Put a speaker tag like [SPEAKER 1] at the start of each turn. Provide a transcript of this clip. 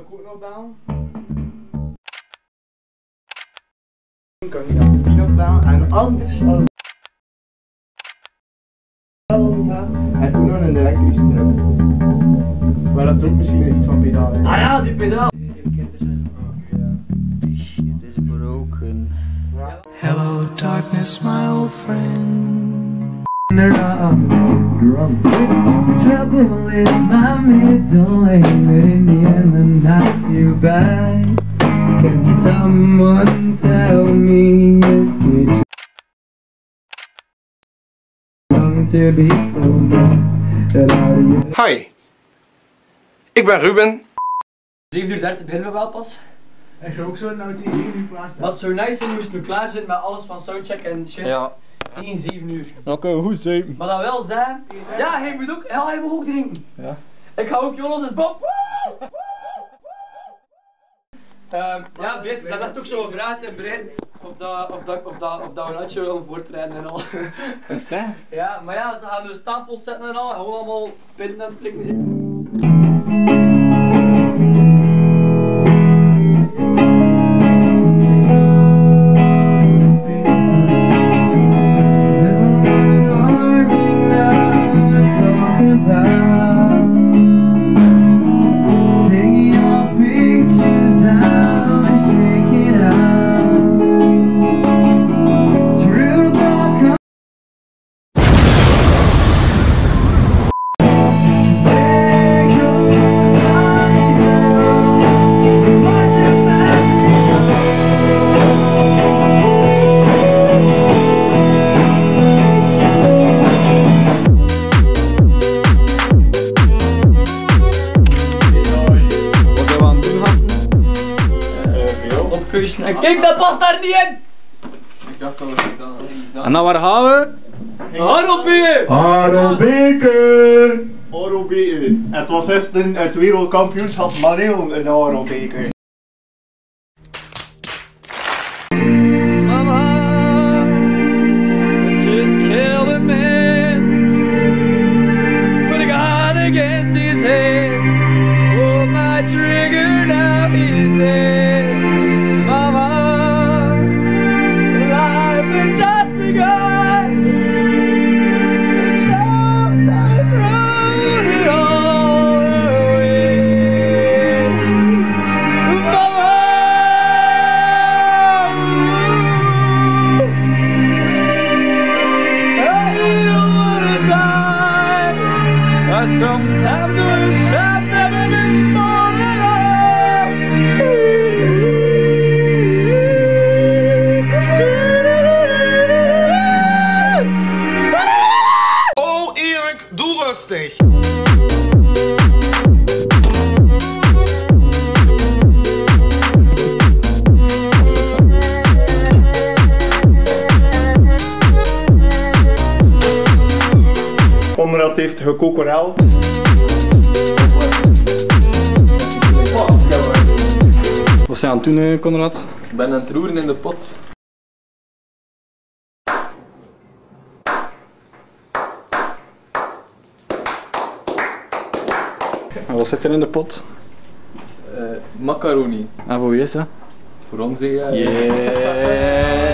[SPEAKER 1] ik ook nog bellen. Kan ik dan nog bellen. En anders als en toen nog een elektrische truck. Maar dat ook misschien iets van pedaal is.
[SPEAKER 2] Ah ja, die pedaal.
[SPEAKER 1] Die shit is broken. Ja.
[SPEAKER 3] Hello darkness, my old friend.
[SPEAKER 2] Trouble in my middle, ain't in the end and not too bad. Can someone tell me if it's wrong to be so bad that out of you?
[SPEAKER 4] Hi, ik ben Ruben.
[SPEAKER 2] 7:30 beginnen we wel pas.
[SPEAKER 1] Ik zou ook zo nou tegen 7 uur klaarstaan.
[SPEAKER 2] Wat zo nice is, moesten we klaar zijn met alles van soundcheck en shit.
[SPEAKER 4] Ja.
[SPEAKER 2] Tegen 7 uur.
[SPEAKER 4] Oké, hoe zeep.
[SPEAKER 2] Maar dat wel zijn. Ja, hij moet ook, ja, hij moet ook drinken.
[SPEAKER 4] Ja.
[SPEAKER 2] Ik ga ook Jonas eens Bob. Ja, best, ze hebben echt ook zo gevraagd in het begin of dat we een uitje willen voortrijden en al.
[SPEAKER 4] Is dat?
[SPEAKER 2] Ja, maar ja, ze gaan dus tafels zetten en al, gewoon allemaal pinten en prikken zitten. En kijk, dat past daar niet in!
[SPEAKER 5] Ik dacht dat we het gedaan hadden.
[SPEAKER 4] En dan waar gaan we?
[SPEAKER 2] Harelbeke!
[SPEAKER 1] Harelbeke! Harelbeke. Het was gisteren het wereldkampioenschap Maneel in Harelbeke.
[SPEAKER 2] Mama, just killed a man. Put a gun against his head. Oh, my trigger, now he's dead. Mama, life had just begun. Love has run it all away. Mama, I don't wanna die. I sometimes wish I'd never been born at all.
[SPEAKER 4] Oh Erik, doe rustig.
[SPEAKER 1] Conrad heeft gekokoreld.
[SPEAKER 4] Wat zijn aan het doen, Conrad?
[SPEAKER 5] Ik ben aan het roeren in de pot.
[SPEAKER 4] En wat zit er in de pot?
[SPEAKER 5] Macaroni.
[SPEAKER 4] En voor wie is dat?
[SPEAKER 5] Voor ons, ja.
[SPEAKER 4] Yeah.